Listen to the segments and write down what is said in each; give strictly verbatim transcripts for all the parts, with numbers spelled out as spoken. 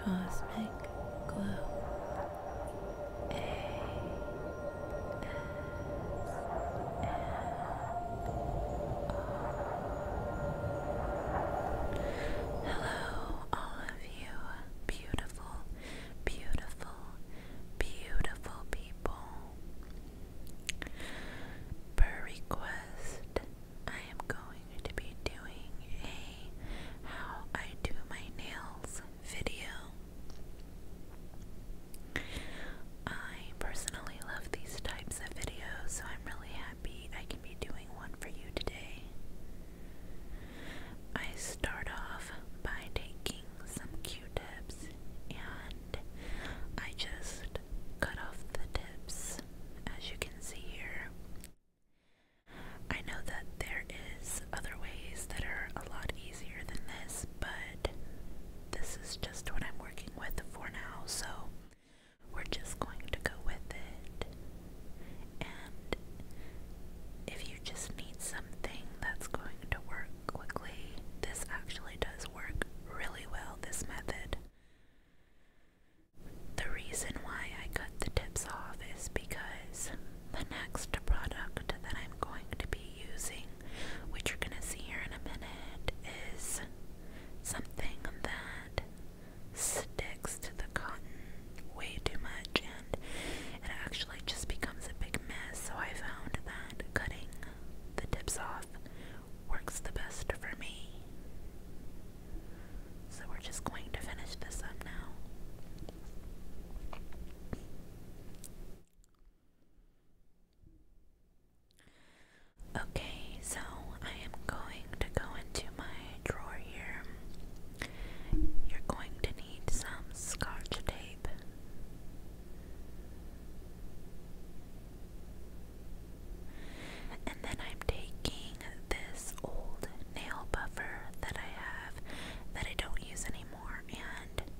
Cosmic Glow. Hello, all of you beautiful, beautiful, beautiful people. Per request, I am going to be doing a how I do my nails video. I personally love these types of videos, so I'm really happy I can be doing one for you today. I start off by taking some Q-tips and I just cut off the tips, as you can see here. I know that there is other ways that are a lot easier than this, but this is just what I'm working with for now, so we're just going to go with it. And if you just need something that's going to work quickly, this actually does work really well, this method. The reason why I cut the tips off is because the next product that I'm going to be using, which you're going to see here in a minute, is something that sticks to the cotton way too much and it actually just becomes a big mess. So I found that cutting the tips off works the best for me. So we're just going to finish this up now. Okay, so I am going to go into my drawer here. You're going to need some scotch tape. And then I'm taking this old nail buffer that I have that I don't use anymore, and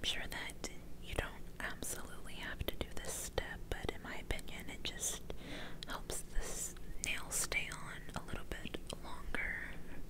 sure that you don't absolutely have to do this step, but in my opinion, it just helps this nail stay on a little bit longer.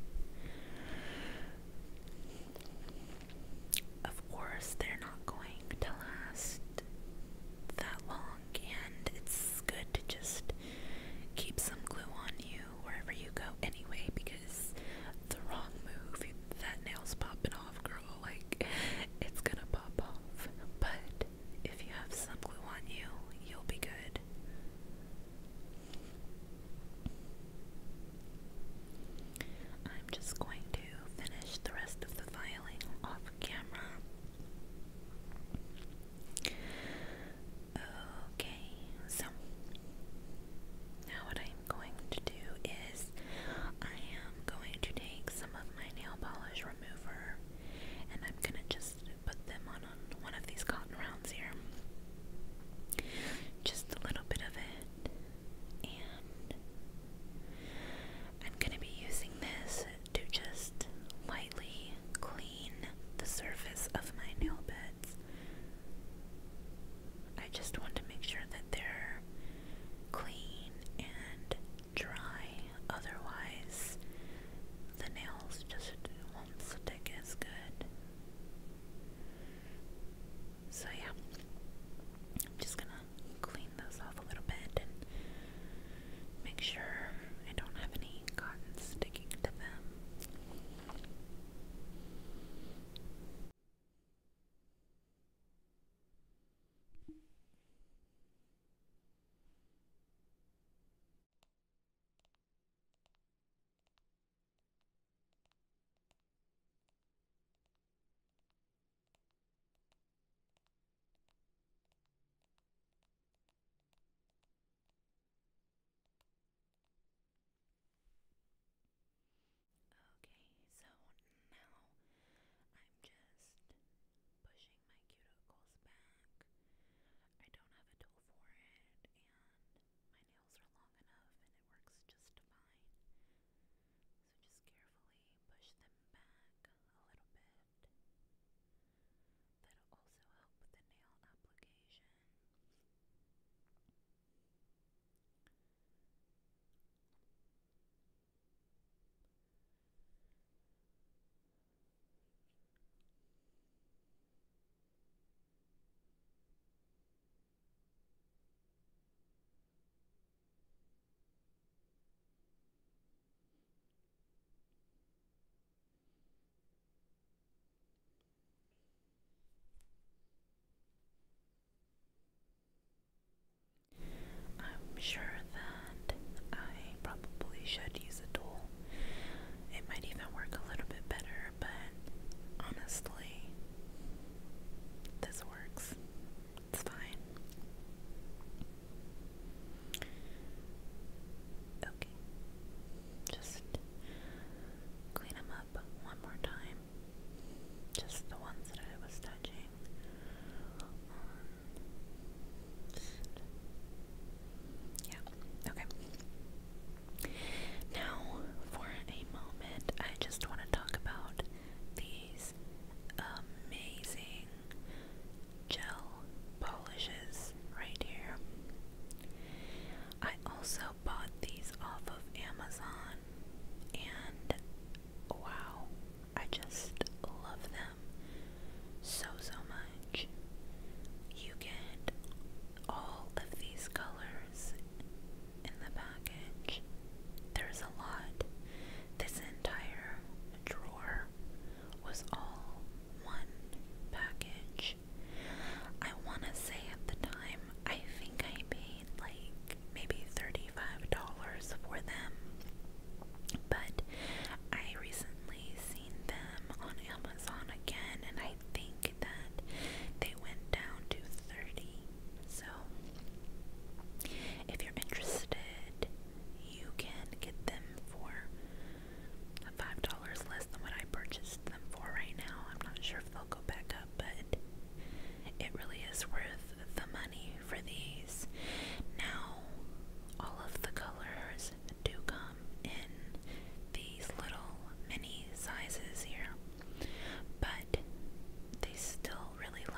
Of course, they're not going to last that long, and it's good to just keep some glue on you wherever you go anyway, because the wrong move, that nail's popping off, girl. Like, it's gonna pop off. But if you have some glue on you, you'll be good. I'm just going to finish the rest of the filing off camera. Okay, so now what I'm going to do is I am going to take some of my nail polish remover and I'm going to just put them on, on one of these cotton rounds here. Just a little bit of it. And I'm going to be using this to just lightly clean the surface of my nail beds. I just want to make sure that they're clean and dry, otherwise the nails just won't stick as good. So yeah, I'm just gonna clean those off a little bit and make sure I don't have any cotton sticking to them. Okay, so now I'm just pushing my cuticles back. I don't have a tool for it, and my nails are long enough and it works just fine. So just carefully push them back a little bit. That'll also help with the nail application. I'm sure that I probably should use a tool. It might even work a little bit better, but honestly, this works. It's fine. Okay, just clean them up one more time. Just the ones that I was touching on. Just, yeah, okay. Now, for a moment, I just want to talk about these amazing gel polishes right here. I also bought these off of Amazon, and wow, I just love them so, so much. You get all of these colors in the package. There's a lot. This entire drawer was all one package. I want to say at the time, I think I paid like maybe thirty-five dollars for them, but I recently seen them on Amazon again, and I think that they went down to thirty. So if you're interested, you can get them for five dollars less than what I purchased them for right now. I'm not sure if they'll go back up, but it really is worth the money for these. Now, all of the colors do come in these little mini sizes here, but they still really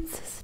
It's